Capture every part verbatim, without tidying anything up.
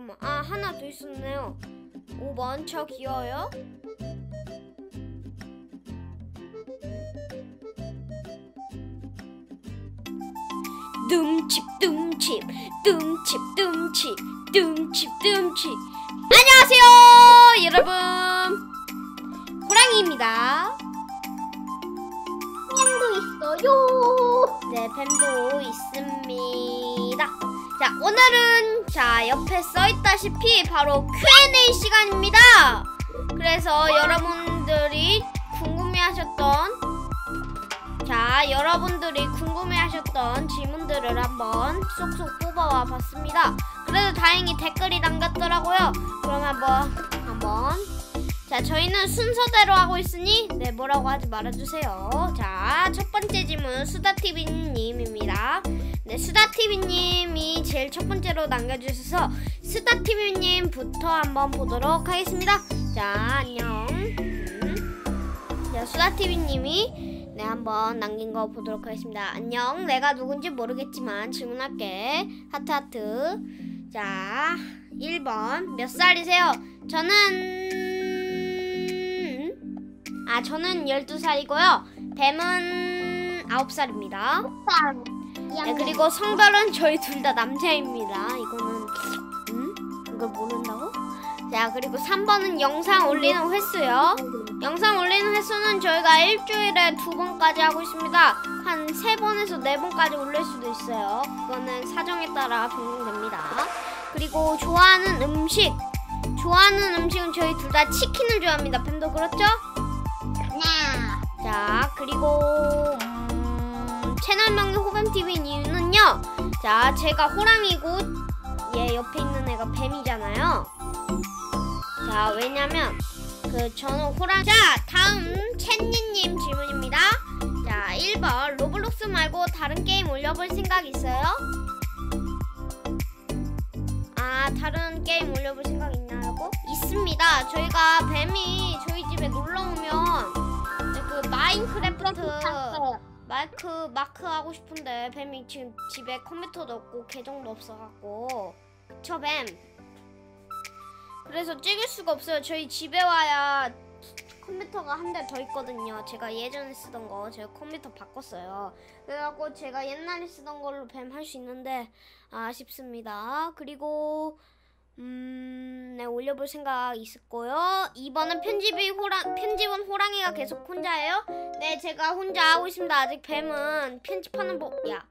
잠깐만. 아, 하나 더 있었네요. 오 번 저 귀여워요? dum칩 dum칩 dum칩 dum칩 dum칩 dum칩. 안녕하세요 여러분, 호랑이입니다. 뱀도 있어요. 네, 뱀도 있습니다. 자, 오늘은 자 옆에 써있다시피 바로 큐 앤 에이 시간입니다. 그래서 여러분들이 궁금해하셨던 자 여러분들이 궁금해하셨던 질문들을 한번 쏙쏙 뽑아와 봤습니다. 그래도 다행히 댓글이 남겼더라고요. 그럼 한번 한번 자 저희는 순서대로 하고 있으니 네 뭐라고 하지 말아주세요. 자 첫번째 질문 수다티비님입니다. 네, 수다티비님이 제일 첫번째로 남겨주셔서 수다티비님부터 한번 보도록 하겠습니다. 자 안녕. 음. 자 수다티비님이 네 한번 남긴 거 보도록 하겠습니다. 안녕, 내가 누군지 모르겠지만 질문할게. 하트 하트. 자 일 번 몇 살이세요? 저는 아 저는 열두 살이고요 뱀은 아홉 살입니다. 네, 그리고 성별은 저희 둘 다 남자입니다. 이거는 음? 이걸 모른다고? 자 그리고 삼 번은 영상 올리는 횟수요. 영상 올리는 횟수는 저희가 일주일에 두 번까지 하고 있습니다. 한 세 번에서 네 번까지 올릴 수도 있어요. 그거는 사정에 따라 변경됩니다. 그리고 좋아하는 음식 좋아하는 음식은 저희 둘 다 치킨을 좋아합니다. 뱀도 그렇죠? 네. 자 그리고 음, 채널명이 호뱀티비인 이유는요, 자 제가 호랑이고 얘 옆에 있는 애가 뱀이잖아요. 자 왜냐면 그 저는 호랑. 자 다음 챗니님 질문입니다. 자 일 번 로블록스 말고 다른 게임 올려볼 생각 있어요? 아 다른 게임 올려볼 생각 있나요? 있습니다. 저희가 뱀이 저희 집에 놀러오면 그 마인크래프트 마이크 마크 하고 싶은데 뱀이 지금 집에 컴퓨터도 없고 계정도 없어갖고 그쵸 뱀? 그래서 찍을 수가 없어요. 저희 집에 와야 컴퓨터가 한 대 더 있거든요. 제가 예전에 쓰던 거 제가 컴퓨터 바꿨어요. 그래갖고 제가 옛날에 쓰던 걸로 뱀 할 수 있는데 아쉽습니다. 그리고 음, 네 올려볼 생각 있을 거요. 이 번은 편집이 호랑 편집은 호랑이가 계속 혼자예요? 네 제가 혼자 하고 있습니다. 아직 뱀은 편집하는 법 야.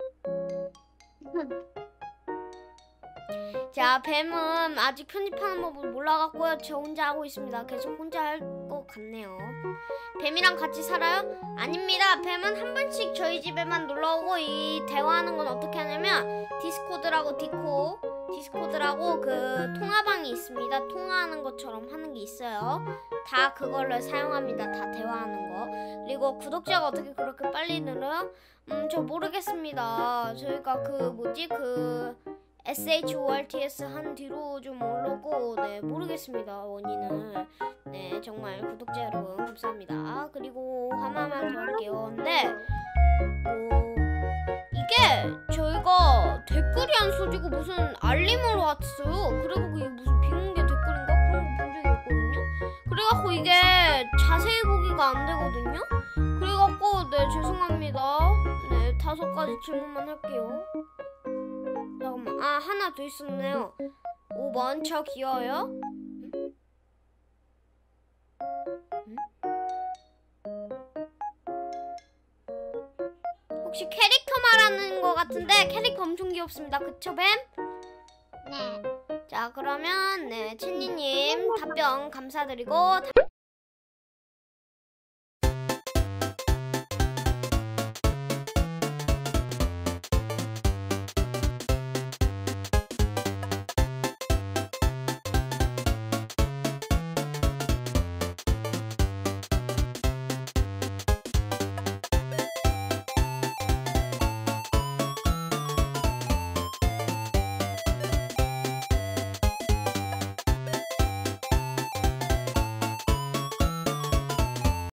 자 뱀은 아직 편집하는 법을 몰라갖고요. 저 혼자 하고 있습니다. 계속 혼자 할 것 같네요. 뱀이랑 같이 살아요? 아닙니다. 뱀은 한 번씩 저희 집에만 놀러오고 이 대화하는 건 어떻게 하냐면 디스코드라고 디코 디스코드라고 그 통화방이 있습니다. 통화하는 것처럼 하는 게 있어요. 다 그걸로 사용합니다. 다 대화하는 거. 그리고 구독자가 어떻게 그렇게 빨리 늘어요? 음 저 모르겠습니다. 저희가 그 뭐지 그 에스에이치오알티에스 한 뒤로 좀 오르고 네 모르겠습니다 원인을. 네 정말 구독자 여러분 감사합니다. 그리고 하나만 더 할게요. 근데 뭐 이게 저희가 댓글이 안 써지고 무슨 알림으로 왔어요. 그리고 그게 무슨 비공개 댓글인가 그런 거 본 적이 없거든요. 그래갖고 이게 자세히 보기가 안 되거든요. 그래갖고 네 죄송합니다. 네 다섯 가지 질문만 할게요. 잠깐만, 아 하나 더 있었네요. 오 번 저 귀여워요? 응? 응? 혹시 캐릭터 말하는 거 같은데 캐릭터 엄청 귀엽습니다. 그쵸 뱀? 네. 자 그러면 네 첸니님 답변 감사드리고